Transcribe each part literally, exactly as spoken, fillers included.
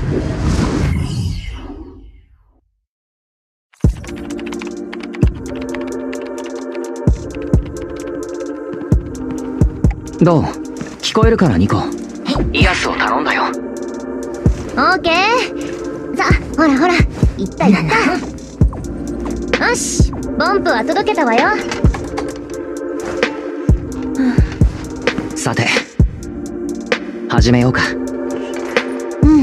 どう？聞こえるかな、ニコ。イアスを頼んだよ。 オーケー。さあ、ほらほら、いったいった。よし、ボンプは届けたわよ。 さて、始めようか。 うん。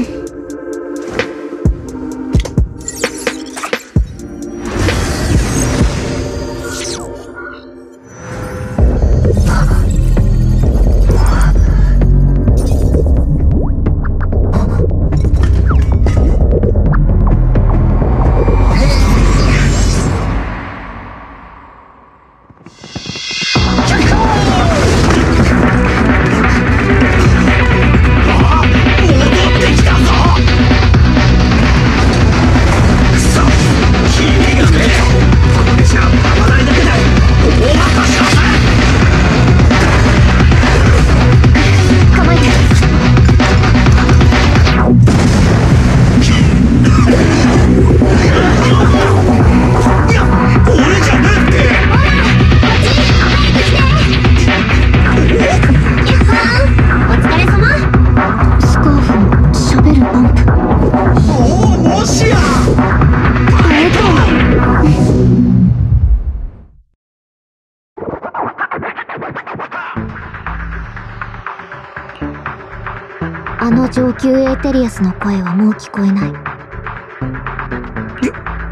あの上級エーテリアスの声はもう聞こえない。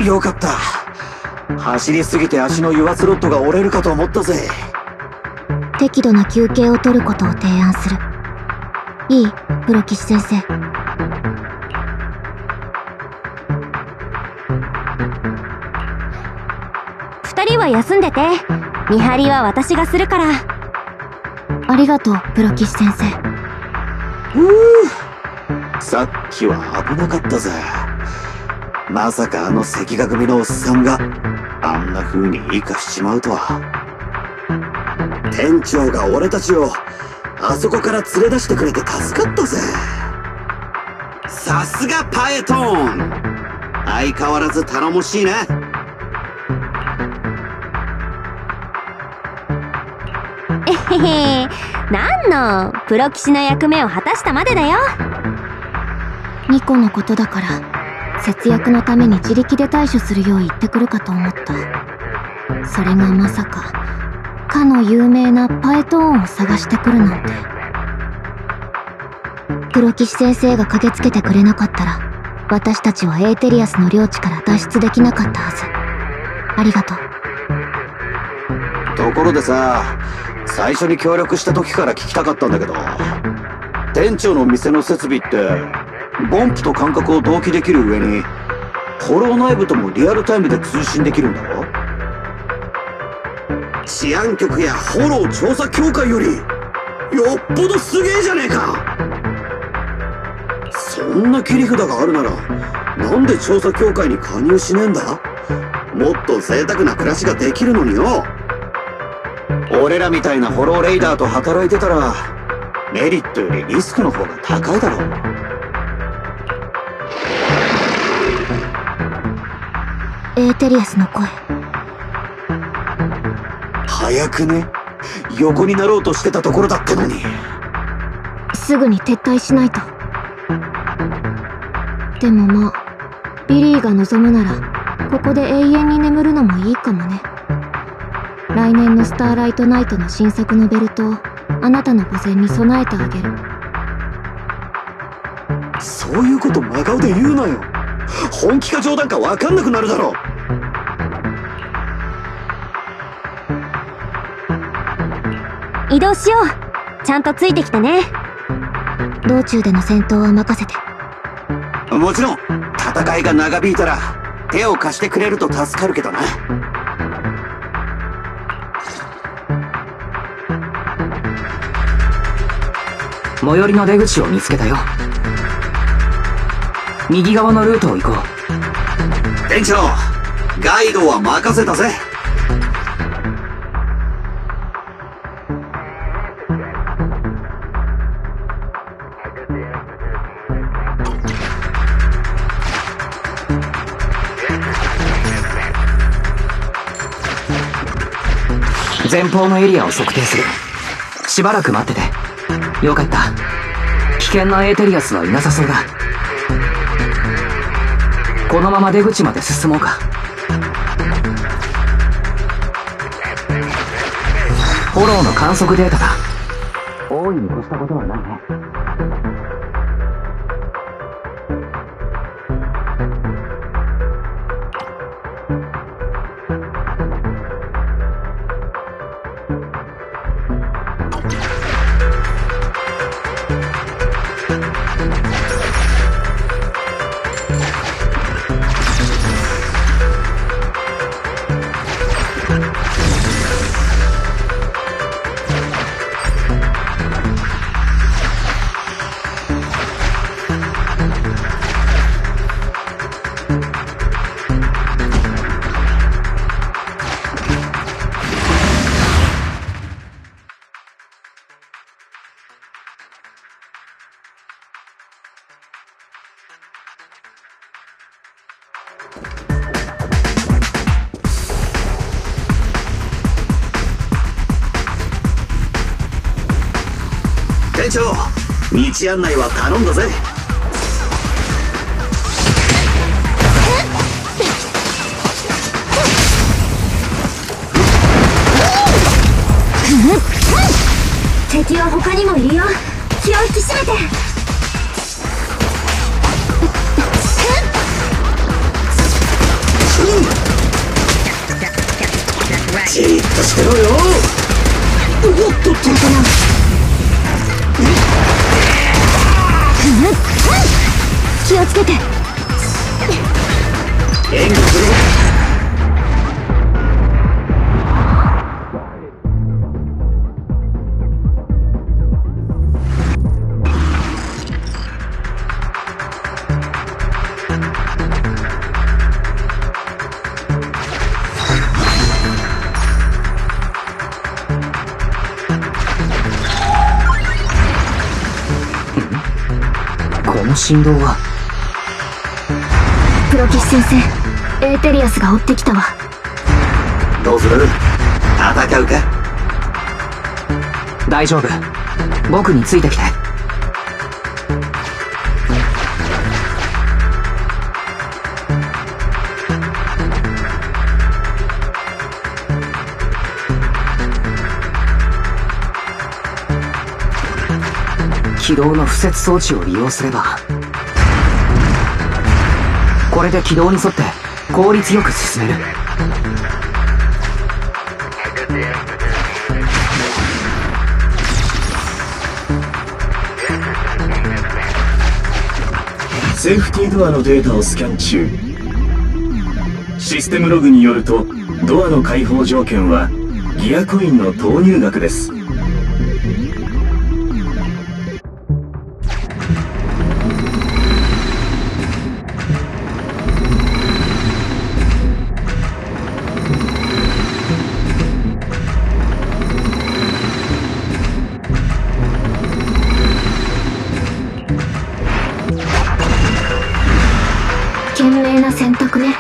よ、よかった。走りすぎて足の油圧ロッドが折れるかと思ったぜ。 適度な休憩を取ることを提案する。いい？プロ騎士先生。 二人は休んでて。見張りは私がするから。 ありがとう、プロ騎士先生。 うぅ、さっきは危なかったぜ。まさかあの赤画組のおっさんがあんな風に生かしちまうとは。店長が俺たちをあそこから連れ出してくれて助かったぜ。さすがパエトーン、相変わらず頼もしいな。 えへへ、なんのプロ騎士の役目を果たしたまでだよ。 ニコのことだから節約のために自力で対処するよう言ってくるかと思った。それがまさかかの有名なパエトーンを探してくるなんて。プロ騎士先生が駆けつけてくれなかったら私たちはエーテリアスの領地から脱出できなかったはず。ありがとう。 ところでさ、最初に協力した時から聞きたかったんだけど、店長の店の設備ってボンプと感覚を同期できる上にホロー内部ともリアルタイムで通信できるんだろ。治安局やホロー調査協会よりよっぽどすげえじゃねえか。そんな切り札があるならなんで調査協会に加入しねえんだ。もっと贅沢な暮らしができるのによ。俺らみたいなホローレイダーと働いてたらメリットよりリスクの方が高いだろう。 エーテリアスの声。 早くね。横になろうとしてたところだってのに。 すぐに撤退しないと。でもまあビリーが望むならここで永遠に眠るのもいいかもね。来年のスターライトナイトの新作のベルトをあなたの御前に備えてあげる。 そういうこと真顔で言うなよ。本気か冗談か分かんなくなるだろう。 移動しよう。ちゃんとついてきてね。 道中での戦闘は任せて。 もちろん戦いが長引いたら手を貸してくれると助かるけどな。 最寄りの出口を見つけたよ。右側のルートを行こう。店長、ガイドは任せたぜ。 前方のエリアを測定する。しばらく待ってて。よかった。危険なエーテリアスはいなさそうだ。このまま出口まで進もうか。フォローの観測データだ。大いに越したことはないね。 隊長、道案内は頼んだぜ。 敵は他にもいるよ。気を引き締めて。 じーっとしてろよ。おっとっと。 気をつけて。 援護する。 この振動は。 プロキシ先生、エーテリアスが追ってきたわ。 どうする？戦うか？ 大丈夫。僕についてきて。起動の敷設装置を利用すれば、これで軌道に沿って効率よく進める。 セーフティードアのデータをスキャン中。システムログによると、ドアの開放条件はギアコインの投入額です。 賢明な選択ね。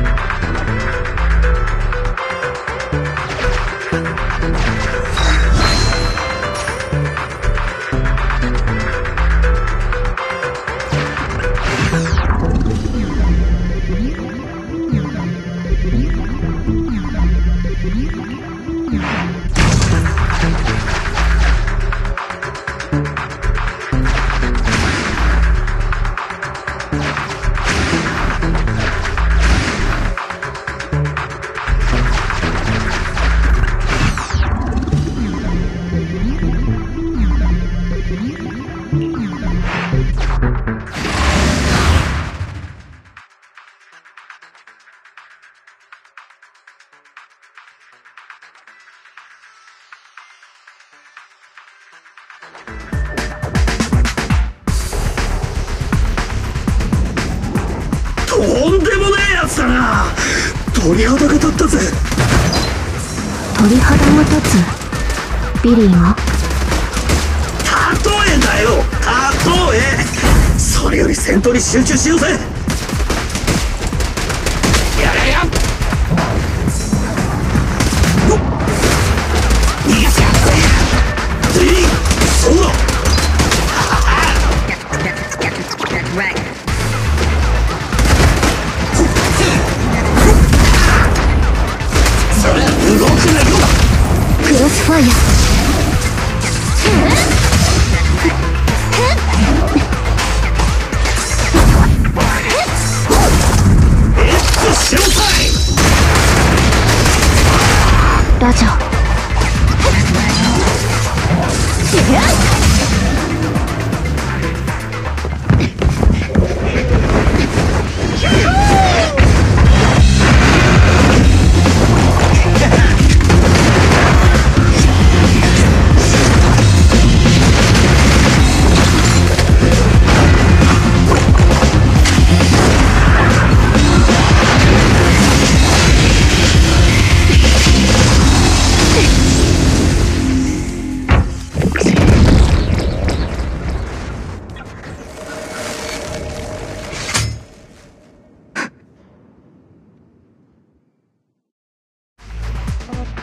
とんでもねえやつだな。鳥肌が立ったぜ。 鳥肌が立つ。ビリーが例えだよ、例え。それより戦闘に集中しようぜ。やれや。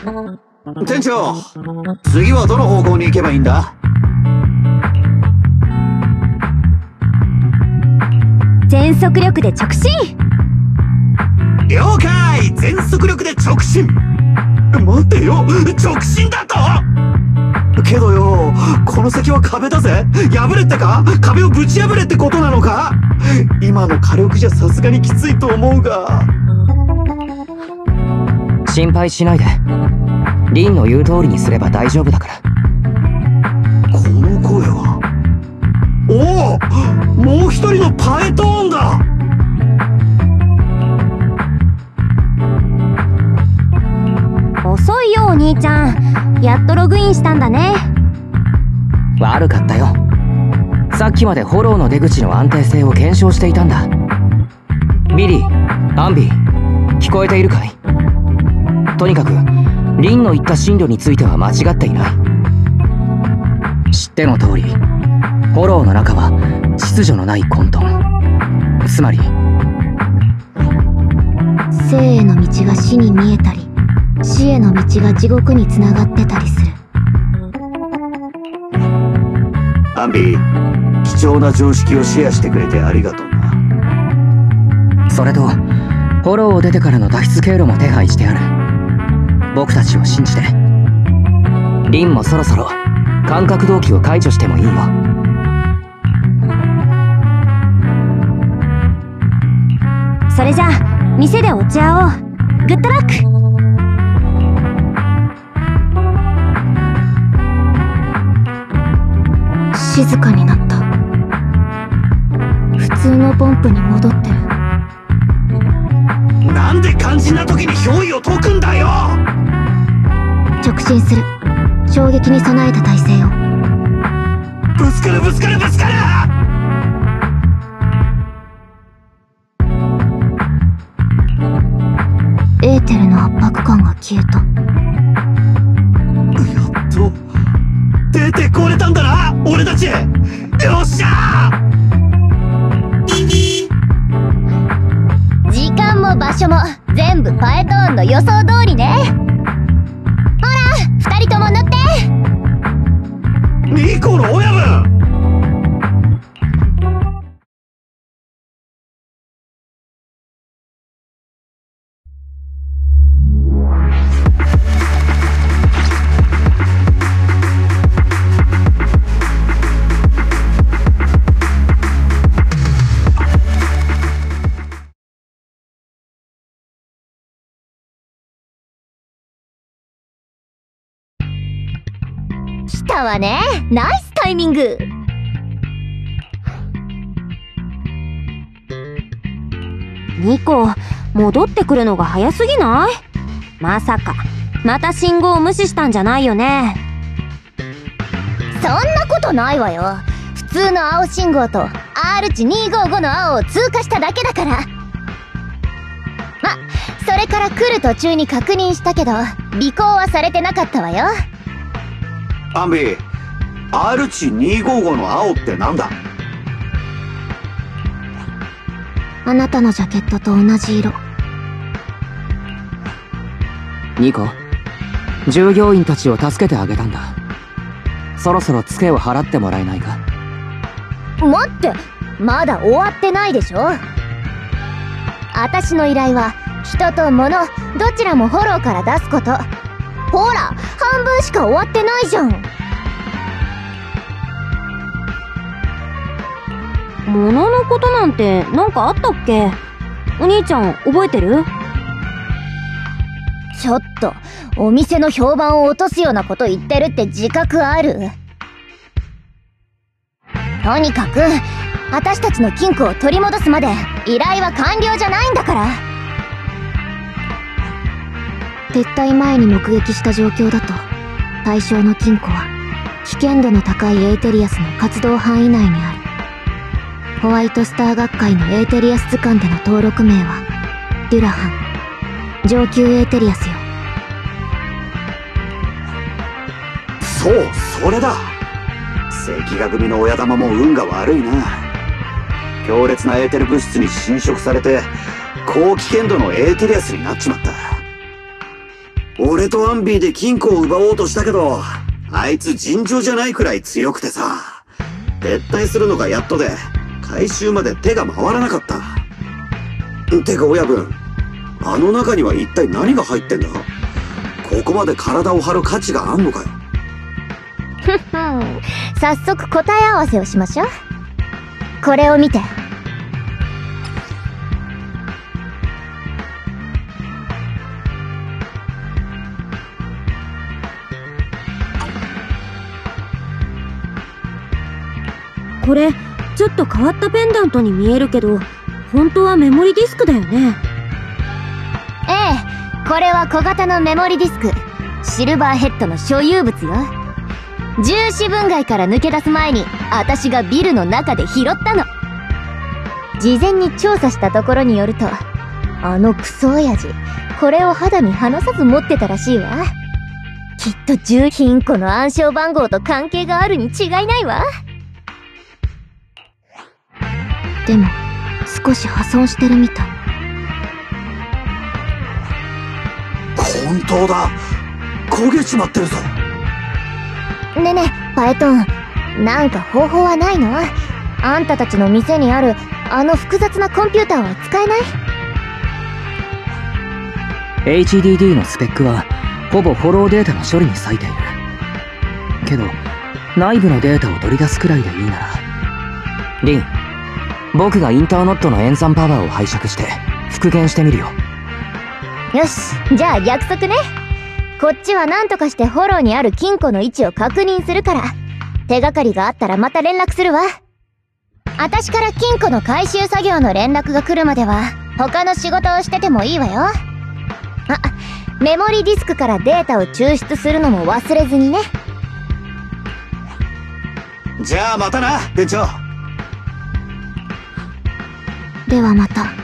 店長、次はどの方向に行けばいいんだ？ 全速力で直進。 了解。全速力で直進。待ってよ、直進だと？けどよ、この先は壁だぜ。破れってか？壁をぶち破れってことなのか？今の火力じゃさすがにきついと思うが。 心配しないで。リンの言う通りにすれば大丈夫だから。 この声は。おお、もう一人のパエトーンだ。 遅いよお兄ちゃん。やっとログインしたんだね。 悪かったよ。さっきまでフォローの出口の安定性を検証していたんだ。ビリー、アンビー、聞こえているかい？とにかくリンの言った進路については間違っていない。知っての通り、フォローの中は秩序のない混沌。つまり生への道が死に見えたり、死への道が地獄につながってたりする。 アンビー、貴重な常識をシェアしてくれてありがとうな。 それとフォローを出てからの脱出経路も手配してある。僕たちを信じて。リンもそろそろ感覚同期を解除してもいいよ。 それじゃあ店で落ち合おう。グッドラック。 静かになった。普通のポンプに戻ってる。 なんで肝心な時に憑依を解くんだよ。 直進する。衝撃に備えた体勢を。 ぶつかるぶつかるぶつかる。 エーテルの圧迫感が消えた。 やっと出てこれたんだな、俺たち。よっしゃー。 時間も場所も全部パエトーンの予想通りね。ほら二人とも乗って。 ニコの親分。 来たわね。ナイスタイミング。ニコ、戻ってくるのが早すぎない？まさかまた信号を無視したんじゃないよね。そんなことないわよ。普通の青信号と アール値にひゃくごじゅうご の青を通過しただけだから。ま、それから来る途中に確認したけど尾行はされてなかったわよ。 アンビー、アール値にひゃくごじゅうごの青ってなんだ？ あなたのジャケットと同じ色。 ニコ、従業員たちを助けてあげたんだ。そろそろツケを払ってもらえないか？ 待って、まだ終わってないでしょ。私の依頼は人と物どちらもフォローから出すこと。ほら、半分しか終わってないじゃん。物のことなんて何かあったっけ？お兄ちゃん覚えてる？ちょっとお店の評判を落とすようなこと言ってるって自覚ある？とにかく私たちの金庫を取り戻すまで依頼は完了じゃないんだから。 撤退前に目撃した状況だと、対象の金庫は危険度の高いエーテリアスの活動範囲内にある。ホワイトスター学会のエーテリアス図鑑での登録名はデュラハン、上級エーテリアスよ。 そう、それだ。関ヶ組の親玉も運が悪いな。強烈なエーテル物質に侵食されて高危険度のエーテリアスになっちまった。 俺とアンビーで金庫を奪おうとしたけど、あいつ尋常じゃないくらい強くてさ、撤退するのがやっとで、回収まで手が回らなかった。てか親分、あの中には一体何が入ってんだ？ここまで体を張る価値があんのかよ。 ふふん、早速答え合わせをしましょう。これを見て。 これちょっと変わったペンダントに見えるけど、本当はメモリディスクだよね。 ええ、これは小型のメモリディスク、シルバーヘッドの所有物よ。重視分外から抜け出す前に私がビルの中で拾ったの。事前に調査したところによると、あのクソ親父これを肌身離さず持ってたらしいわ。きっと重金庫の暗証番号と関係があるに違いないわ。 でも少し破損してるみたい。 本当だ、焦げちまってるぞ。 ねえねえパエトン、なんか方法はないの？あんたたちの店にあるあの複雑なコンピューターは使えない？ エイチディーディー のスペックはほぼフォローデータの処理に割いているけど、内部のデータを取り出すくらいでいいなら、リン、僕がインターノットの演算パワーを拝借して復元してみるよ。 よし、じゃあ約束ね。こっちは何とかしてフォローにある金庫の位置を確認するから、手がかりがあったらまた連絡するわ。私から金庫の回収作業の連絡が来るまでは他の仕事をしててもいいわよ。あ、メモリディスクからデータを抽出するのも忘れずにね。 じゃあまたな、店長。 ではまた。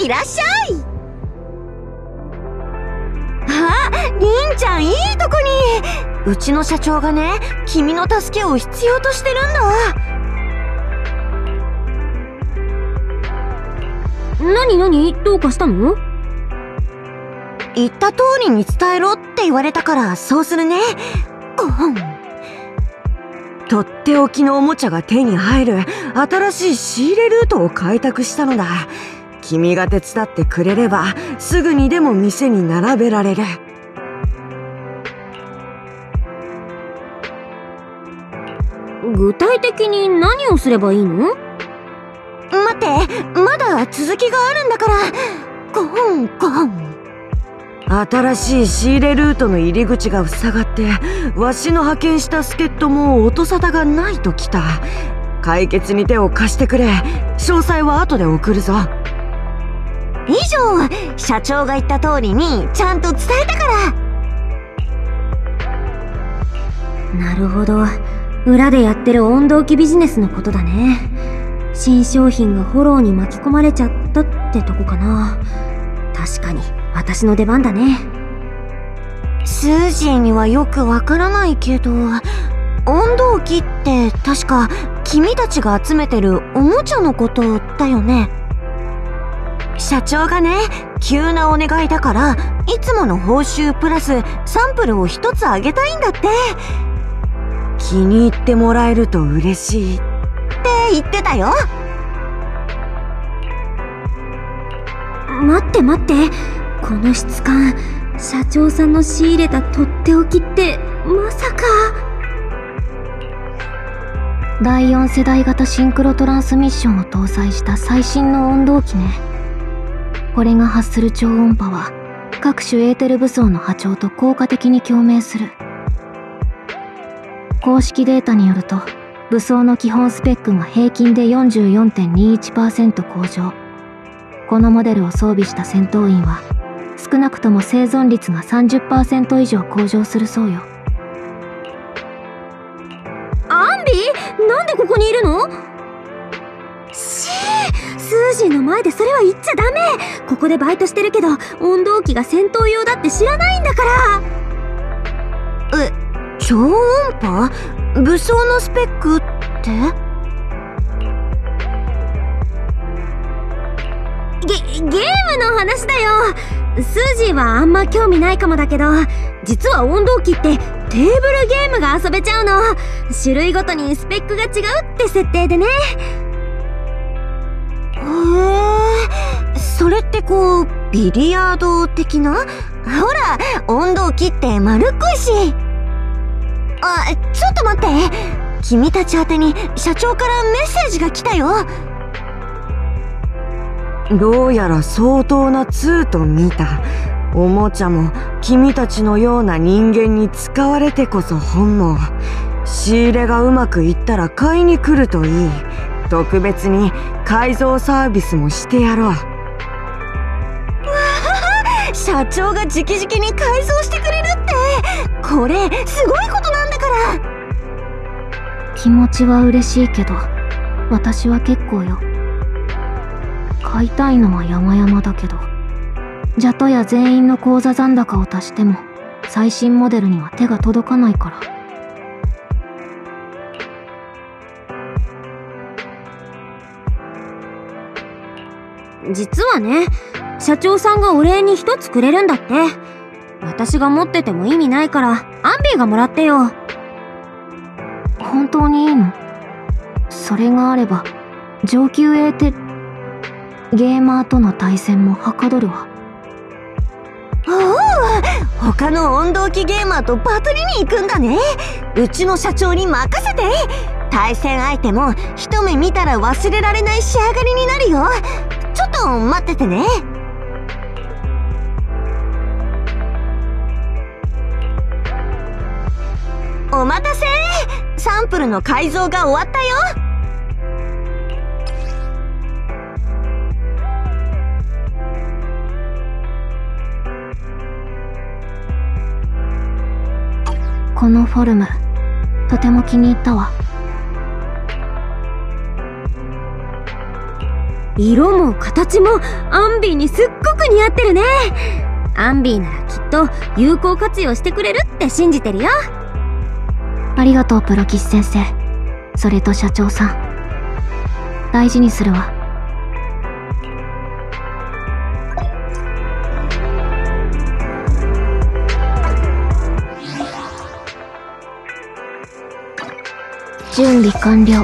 らっしゃい。あ、りんちゃんいいとこに。うちの社長がね、君の助けを必要としてるんだ。 なになに、どうかしたの？ 言った通りに伝えろって言われたからそうするね。うん、 とっておきのおもちゃが手に入る新しい仕入れルートを開拓したのだ。君が手伝ってくれればすぐにでも店に並べられる。 具体的に何をすればいいの？ 待って、まだ続きがあるんだから。ゴンゴン。 新しい仕入れルートの入り口が塞がって、わしの派遣した助っ人も音沙汰がないときた。解決に手を貸してくれ。詳細は後で送るぞ。 以上、社長が言った通りにちゃんと伝えたから。 なるほど。裏でやってる温動機ビジネスのことだね。新商品がフォローに巻き込まれちゃったってとこかな。確かに私の出番だね。 スージーにはよくわからないけど、温動機って確か君たちが集めてるおもちゃのことだよね。社長がね、急なお願いだからいつもの報酬プラスサンプルを一つあげたいんだって。 気に入ってもらえると嬉しいって言ってたよ。 待って待って、この質感、社長さんの仕入れたとっておきってまさか。 だいよん世代型シンクロトランスミッションを搭載した最新の温動機ね。これが発する超音波は各種エーテル武装の波長と効果的に共鳴する。公式データによると、武装の基本スペックが平均で よんじゅうよんてんにいちパーセント 向上。このモデルを装備した戦闘員は少なくとも生存率が さんじゅっパーセント 以上向上するそうよ。 アンビー、なんでここにいるの？しー、スージーの前でそれは言っちゃダメ。ここでバイトしてるけど温動機が戦闘用だって知らないんだから。 え、超音波？武装のスペックって？ ゲ、ゲームの話だよ。スージーはあんま興味ないかもだけど、実は温動機ってテーブルゲームが遊べちゃうの。種類ごとにスペックが違うって設定でね。 へえ、それってこうビリヤード的な？ほら、温動機って丸っこいし。あ、ちょっと待って。君たち宛てに社長からメッセージが来たよ。 どうやら相当なツーと見た。おもちゃも君たちのような人間に使われてこそ本望。仕入れがうまくいったら買いに来るといい。特別に改造サービスもしてやろう。わあ、社長が直々に改造してくれるって、これすごいことなんだから。 気持ちは嬉しいけど、私は結構よ。買いたいのは山々だけど、ジャトや全員の口座残高を足しても最新モデルには手が届かないから。 実はね、社長さんがお礼に一つくれるんだって。私が持ってても意味ないからアンビーがもらってよ。 本当にいいの？それがあれば上級エーテゲーマーとの対戦もはかどるわ。 おお、他の温動機ゲーマーとバトルに行くんだね。うちの社長に任せて。対戦相手も一目見たら忘れられない仕上がりになるよ。ちょっと待っててね。お待たせ。サンプルの改造が終わったよ。 このフォルム、とても気に入ったわ。 色も形もアンビーにすっごく似合ってるね。アンビーならきっと有効活用してくれるって信じてるよ。 ありがとうプロキシ先生、それと社長さん、大事にするわ。準備完了。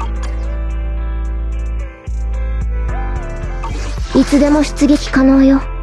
いつでも出撃可能よ。